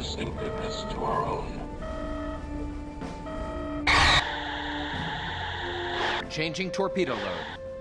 distinctiveness to our own. Changing torpedo load.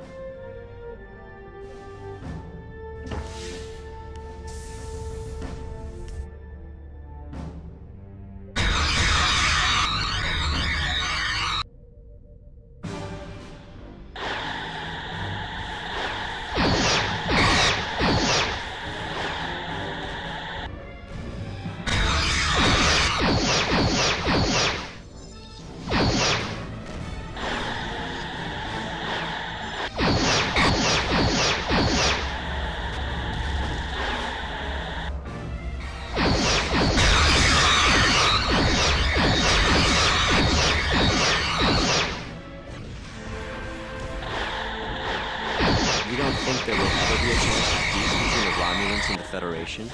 You don't think there will ever be a chance for peace between the Romulans and the Federation?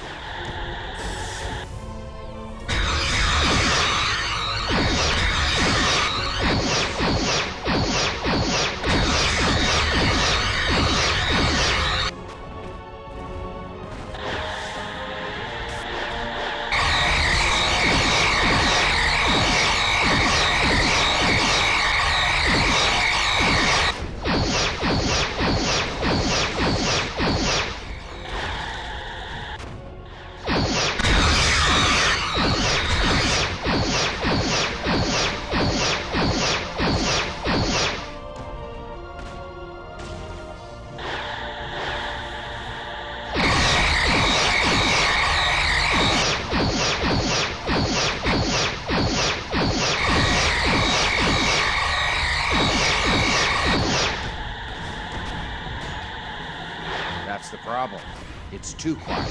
That's the problem. It's too quiet.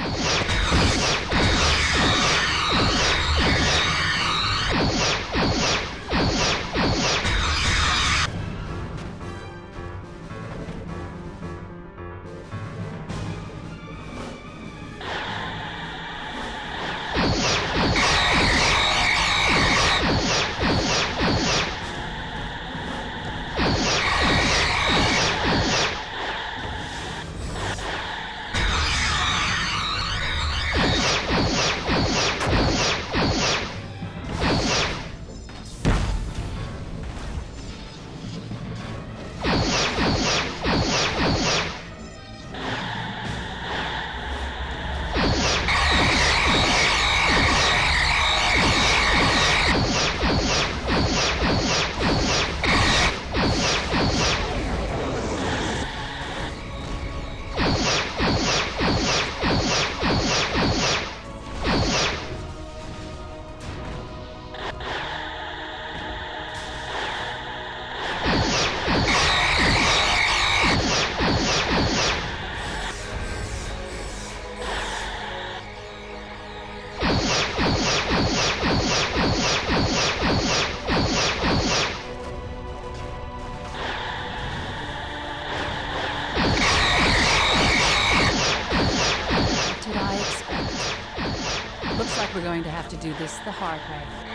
Looks like we're going to have to do this the hard way.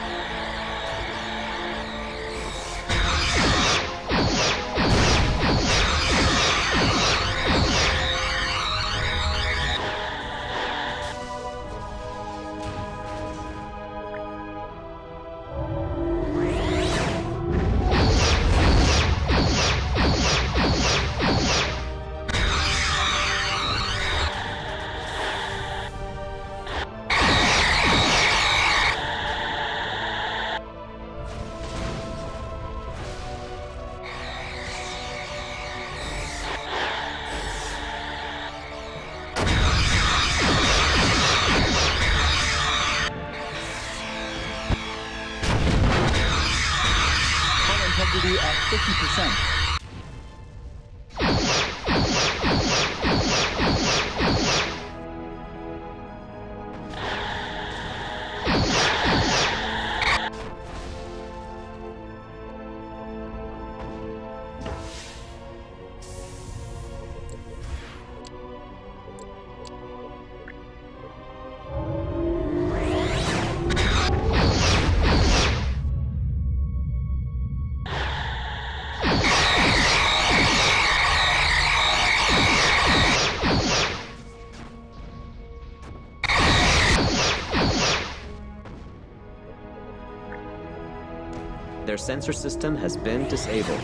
Integrity at 50%. Their sensor system has been disabled.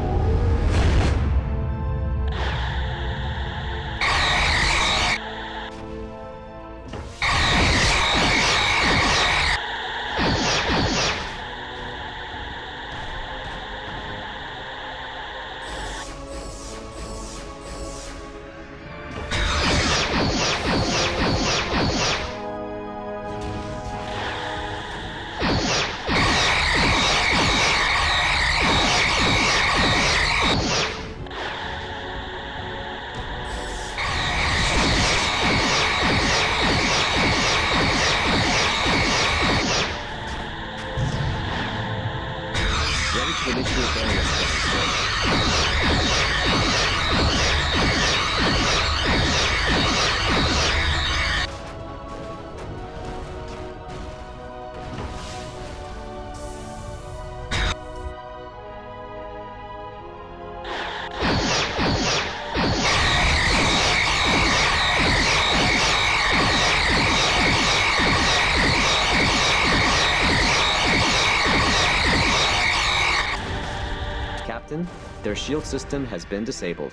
Ready to initiate area scan. Captain, their shield system has been disabled.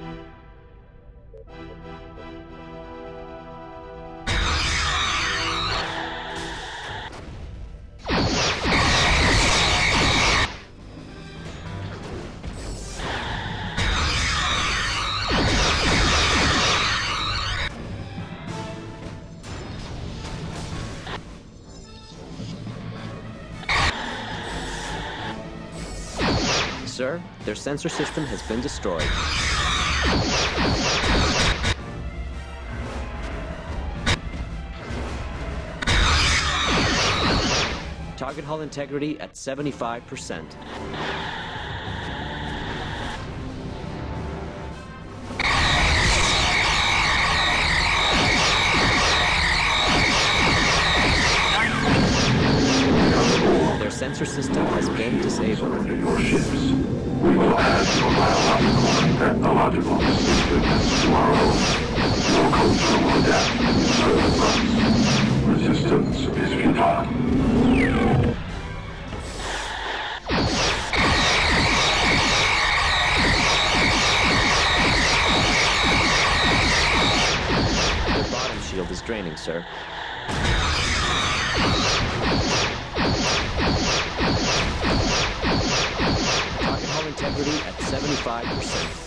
Sir, their sensor system has been destroyed. Target hull integrity at 75%. Their sensor system has been disabled. Your ships. We will add your biological and technological systems to our own. Your culture will adapt and serve us. Resistance is futile. Their bottom shield is draining, sir. Target hull integrity at 75%.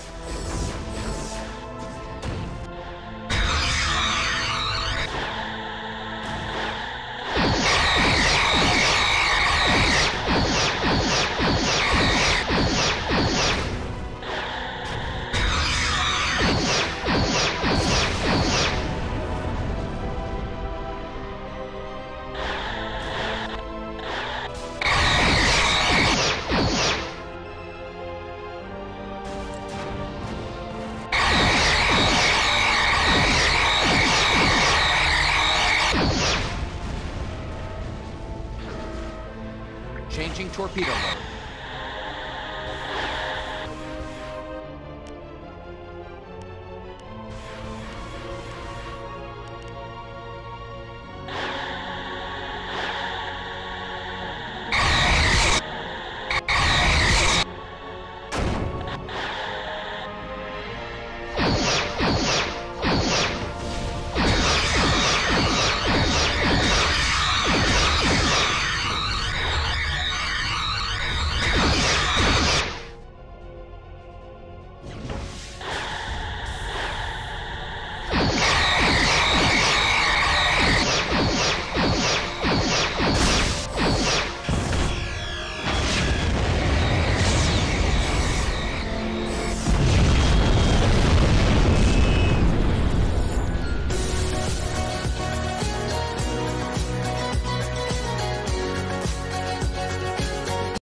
Changing torpedo mode.